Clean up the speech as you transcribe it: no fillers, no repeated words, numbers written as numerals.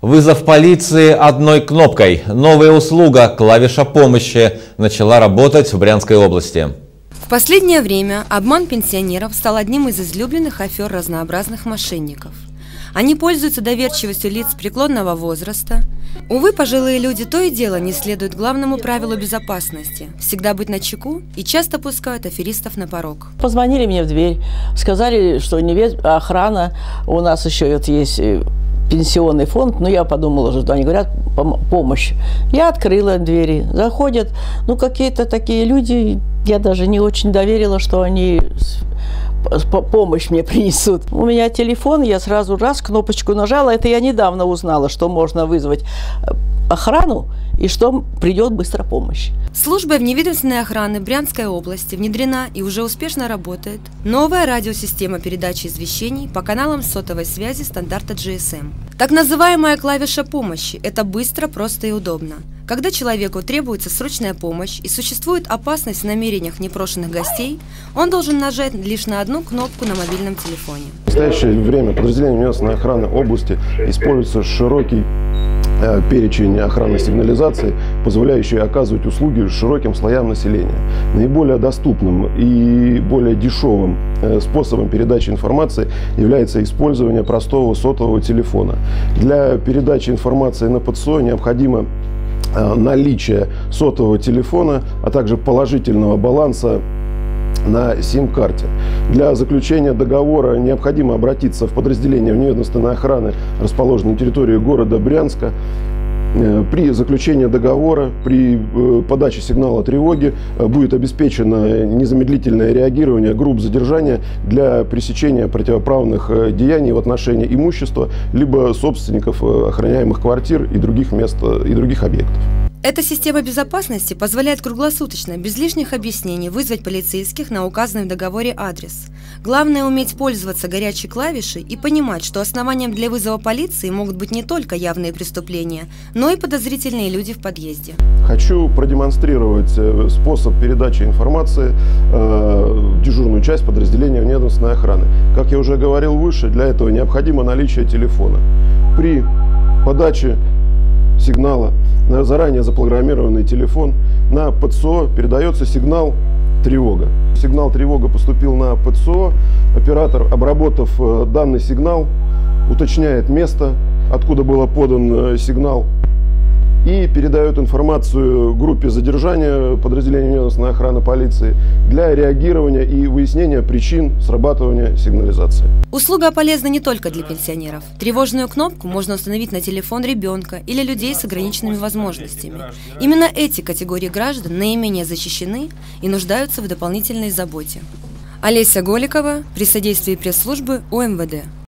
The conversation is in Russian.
Вызов полиции одной кнопкой. Новая услуга «Клавиша помощи» начала работать в Брянской области. В последнее время обман пенсионеров стал одним из излюбленных афер разнообразных мошенников. Они пользуются доверчивостью лиц преклонного возраста. Увы, пожилые люди то и дело не следуют главному правилу безопасности – всегда быть начеку, и часто пускают аферистов на порог. Позвонили мне в дверь, сказали, что охрана, у нас еще есть пенсионный фонд, но я подумала, что они говорят помощь. Я открыла двери, заходят, какие-то такие люди, я даже не очень доверила, что они помощь мне принесут. У меня телефон, я сразу кнопочку нажала. Это я недавно узнала, что можно вызвать охрану и что придет быстро помощь. Службой вневедомственной охраны Брянской области внедрена и уже успешно работает новая радиосистема передачи извещений по каналам сотовой связи стандарта GSM. Так называемая клавиша помощи – это быстро, просто и удобно. Когда человеку требуется срочная помощь и существует опасность в намерениях непрошенных гостей, он должен нажать лишь на одну кнопку на мобильном телефоне. В настоящее время подразделением местной охраны области используется широкий перечень охранной сигнализации, позволяющий оказывать услуги широким слоям населения. Наиболее доступным и более дешевым способом передачи информации является использование простого сотового телефона. Для передачи информации на ПТСО необходимо наличие сотового телефона, а также положительного баланса на сим-карте. Для заключения договора необходимо обратиться в подразделение вневедомственной охраны, расположенной на территории города Брянска. При заключении договора, при подаче сигнала тревоги будет обеспечено незамедлительное реагирование групп задержания для пресечения противоправных деяний в отношении имущества, либо собственников охраняемых квартир и других мест и других объектов. Эта система безопасности позволяет круглосуточно, без лишних объяснений, вызвать полицейских на указанный в договоре адрес. Главное – уметь пользоваться горячей клавишей и понимать, что основанием для вызова полиции могут быть не только явные преступления, но и подозрительные люди в подъезде. Хочу продемонстрировать способ передачи информации в дежурную часть подразделения вневедомственной охраны. Как я уже говорил выше, для этого необходимо наличие телефона. При подаче сигнала на заранее запрограммированный телефон на ПТСО передается сигнал «Тревога». Сигнал «Тревога» поступил на ПТСО. Оператор, обработав данный сигнал, уточняет место, откуда был подан сигнал, и передает информацию группе задержания подразделения вневедомственной охраны полиции для реагирования и выяснения причин срабатывания сигнализации. Услуга полезна не только для пенсионеров. Тревожную кнопку можно установить на телефон ребенка или людей с ограниченными возможностями. Именно эти категории граждан наименее защищены и нуждаются в дополнительной заботе. Олеся Голикова при содействии пресс-службы УМВД.